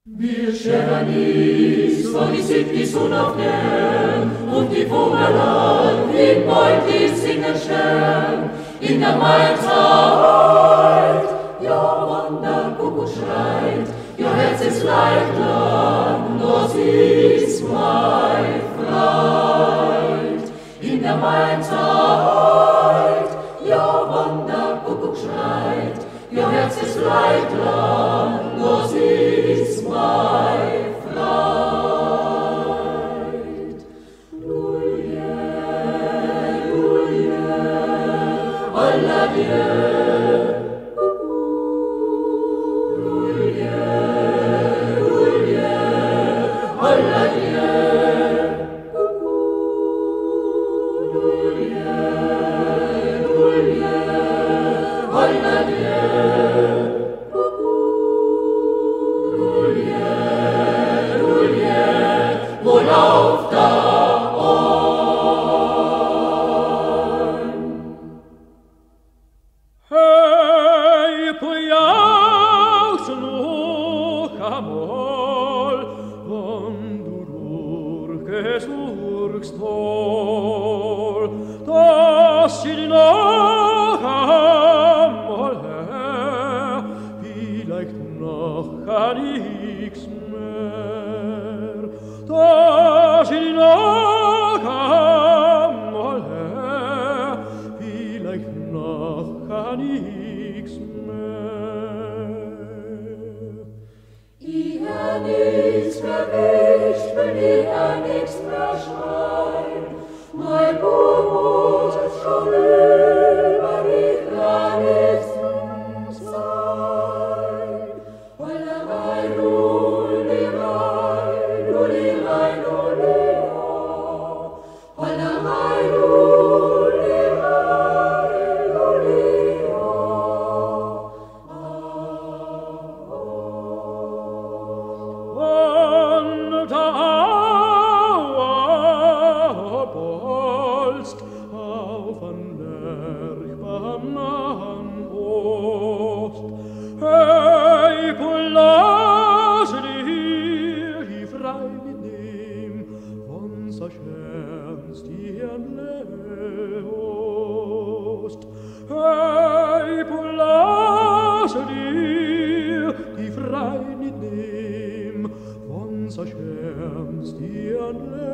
Wir scheren ist, wo die Sieg die Sonne aufnehmen, und die Vogelern im Beutel singen Stern. In der Maizeit, ja, wann der Kuckuck schreit, ja, Herz ist leicht lang, nur sie ist mein Freit. In der Maizeit, ja, wann der Kuckuck schreit, ja, Herz ist leicht lang, nur sie ist mein Freit. Lulie, Lulie, alla Dieu. Lulie, Lulie, alla Dieu. Lulie, Lulie, alla Dieu. Wohl auf der Ohren. Hey, Pojaus noch amol, wann du durchgesurgst hol, dass sie noch amol her, vielleicht noch an nix mehr, dass sie noch amol her, vielleicht noch an nix mehr. Ich hab nichts mehr wischt, wenn ich an nichts mehr schrein. Mein Buch ist schon über, ich kann nichts sein. Hollerei, Lullerei, Lullerei, Lullerei. Hollerei, Lullerei, Lullerei. Wann der Auer bolst auf an Berg beim nahen Ost, hey, Polas dir, die frei nehm, von so schönst dir Leost. Hey, Polas dir, die frei nehm, von so schönst dir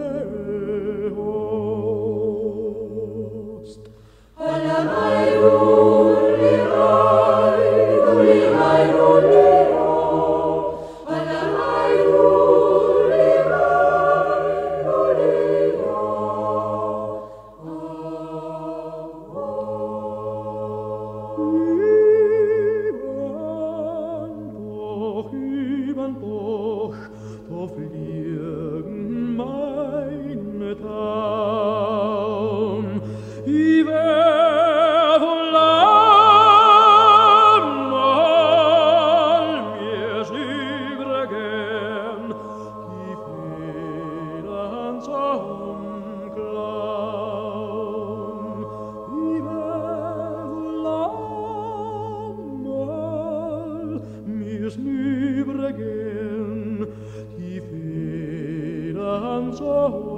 Leost. Hollerei, Lullerei, Lullerei, Lullerei. Hollerei, Lullerei, Übern Buch, da fliegen meine Tauen. Ich wär wohl einmal mir's übrigen, die Federn zum Klauen. Ich wär wohl einmal mir's übrigen, die Federn zum